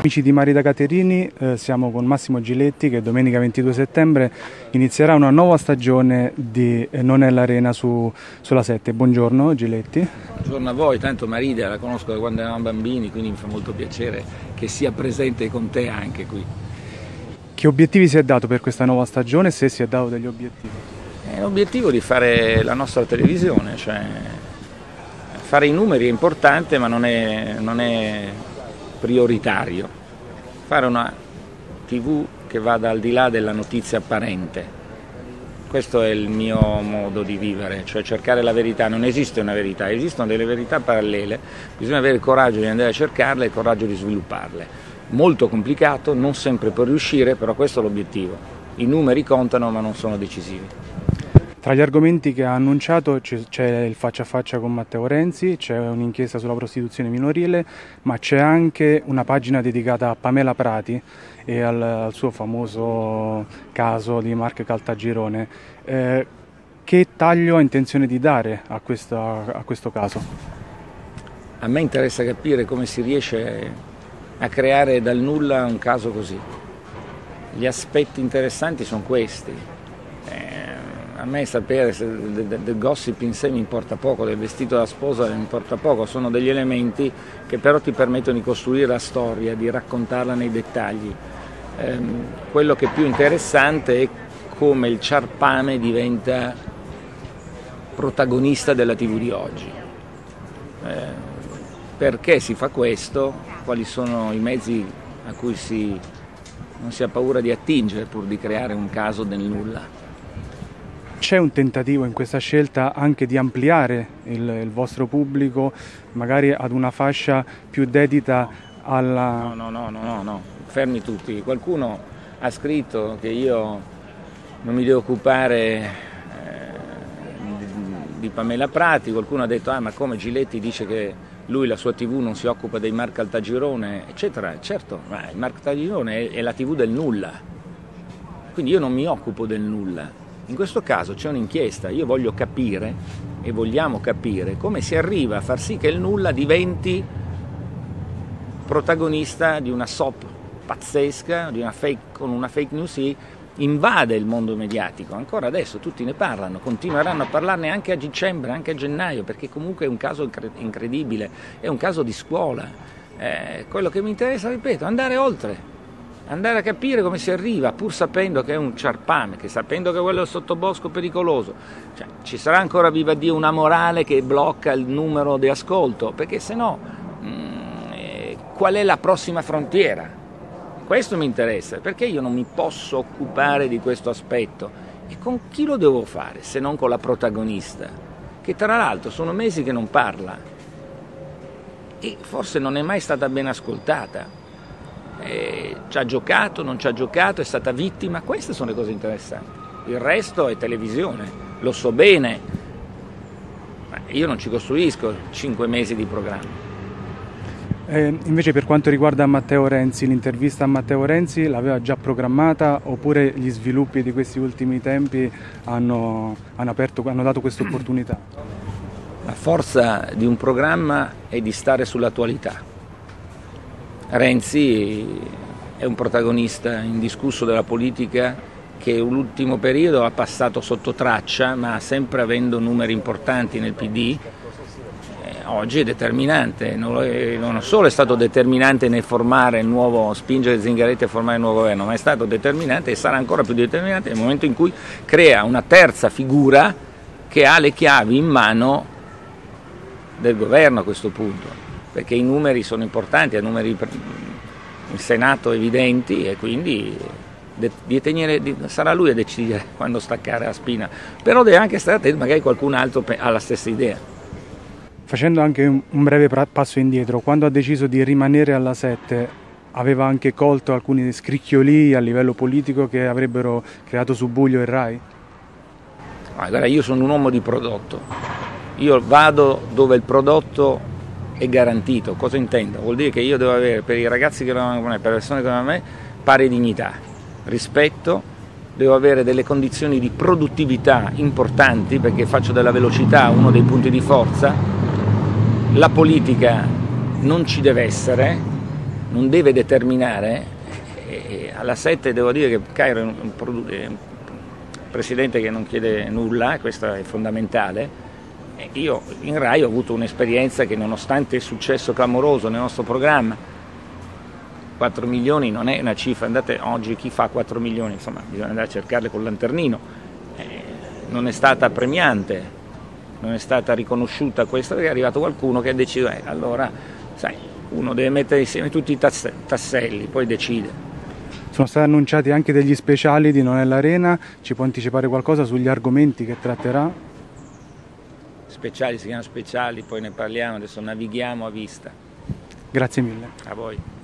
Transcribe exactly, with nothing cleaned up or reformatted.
Amici di Marida Caterini, eh, siamo con Massimo Giletti che domenica ventidue settembre inizierà una nuova stagione di eh, Non è l'Arena su, sulla sette. Buongiorno Giletti. Buongiorno a voi, tanto Marida la conosco da quando eravamo bambini, quindi mi fa molto piacere che sia presente con te anche qui. Che obiettivi si è dato per questa nuova stagione, se si è dato degli obiettivi? È l'obiettivo di fare la nostra televisione, cioè fare i numeri è importante ma non è, non è prioritario. Fare una tivù che vada al di là della notizia apparente. Questo è il mio modo di vivere, cioè cercare la verità. Non esiste una verità, esistono delle verità parallele, bisogna avere il coraggio di andare a cercarle e il coraggio di svilupparle. Molto complicato, non sempre può riuscire, però questo è l'obiettivo. I numeri contano ma non sono decisivi. Tra gli argomenti che ha annunciato c'è il faccia a faccia con Matteo Renzi, c'è un'inchiesta sulla prostituzione minorile, ma c'è anche una pagina dedicata a Pamela Prati e al, al suo famoso caso di Mark Caltagirone. Eh, che taglio ha intenzione di dare a, questa, a questo caso? A me interessa capire come si riesce a creare dal nulla un caso così. Gli aspetti interessanti sono questi. A me sapere se del, del gossip in sé mi importa poco, del vestito da sposa mi importa poco, sono degli elementi che però ti permettono di costruire la storia, di raccontarla nei dettagli. Ehm, quello che è più interessante è come il ciarpame diventa protagonista della tivù di oggi. Eh, perché si fa questo? Quali sono i mezzi a cui si, non si ha paura di attingere pur di creare un caso del nulla? C'è un tentativo in questa scelta anche di ampliare il, il vostro pubblico, magari ad una fascia più dedita alla... No, no, no, no, no, no, fermi tutti. Qualcuno ha scritto che io non mi devo occupare eh, di, di Pamela Prati, qualcuno ha detto, ah ma come Giletti dice che lui, la sua tivù, non si occupa dei Mark Caltagirone, eccetera. Certo, ma il Mark Caltagirone è, è la tivù del nulla, quindi io non mi occupo del nulla. In questo caso c'è un'inchiesta, io voglio capire e vogliamo capire come si arriva a far sì che il nulla diventi protagonista di una soap pazzesca, di una fake, con una fake news che invade il mondo mediatico. Ancora adesso tutti ne parlano, continueranno a parlarne anche a dicembre, anche a gennaio, perché comunque è un caso incredibile, è un caso di scuola. Eh, quello che mi interessa, ripeto, andare oltre. Andare a capire come si arriva, pur sapendo che è un ciarpame, che sapendo che quello è il sottobosco pericoloso. Cioè, ci sarà ancora, viva Dio, una morale che blocca il numero di ascolto, perché se no mh, eh, qual è la prossima frontiera? Questo mi interessa, perché io non mi posso occupare di questo aspetto. E con chi lo devo fare, se non con la protagonista, che tra l'altro sono mesi che non parla e forse non è mai stata ben ascoltata. Eh, ci ha giocato, non ci ha giocato, è stata vittima, queste sono le cose interessanti. Il resto è televisione, lo so bene, ma io non ci costruisco cinque mesi di programma. Eh, invece per quanto riguarda Matteo Renzi, l'intervista a Matteo Renzi l'aveva già programmata oppure gli sviluppi di questi ultimi tempi hanno, hanno, aperto, hanno dato questa opportunità? La forza di un programma è di stare sull'attualità. Renzi è un protagonista indiscusso della politica che l'ultimo periodo ha passato sotto traccia, ma sempre avendo numeri importanti nel P D. Eh, oggi è determinante, non, è, non solo è stato determinante nel formare il nuovo, spingere Zingaretti a formare il nuovo governo, ma è stato determinante e sarà ancora più determinante nel momento in cui crea una terza figura che ha le chiavi in mano del governo a questo punto. Perché i numeri sono importanti, i numeri per il Senato evidenti e quindi de, di tenere, di, sarà lui a decidere quando staccare la spina, però deve anche stare attento, magari qualcun altro ha la stessa idea. Facendo anche un, un breve passo indietro, quando ha deciso di rimanere alla sette aveva anche colto alcuni scricchiolii a livello politico che avrebbero creato subbuglio in Rai? Ah, guarda, io sono un uomo di prodotto, io vado dove il prodotto è garantito. Cosa intendo? Vuol dire che io devo avere per i ragazzi che lavorano con me, per le persone che lavorano con me, pari dignità, rispetto, devo avere delle condizioni di produttività importanti perché faccio della velocità uno dei punti di forza. La politica non ci deve essere, non deve determinare, e alla sette devo dire che Cairo è un, un, è un presidente che non chiede nulla, questo è fondamentale. E io in Rai ho avuto un'esperienza che, nonostante il successo clamoroso nel nostro programma, quattro milioni non è una cifra, andate oggi chi fa quattro milioni, insomma bisogna andare a cercarle col lanternino, eh, non è stata premiante, non è stata riconosciuta questa, perché è arrivato qualcuno che ha deciso, eh, allora sai, uno deve mettere insieme tutti i tass- tasselli, poi decide. Sono stati annunciati anche degli speciali di Nonella Arena, ci può anticipare qualcosa sugli argomenti che tratterà? Speciali si chiamano speciali, poi ne parliamo, adesso navighiamo a vista. Grazie mille. A voi.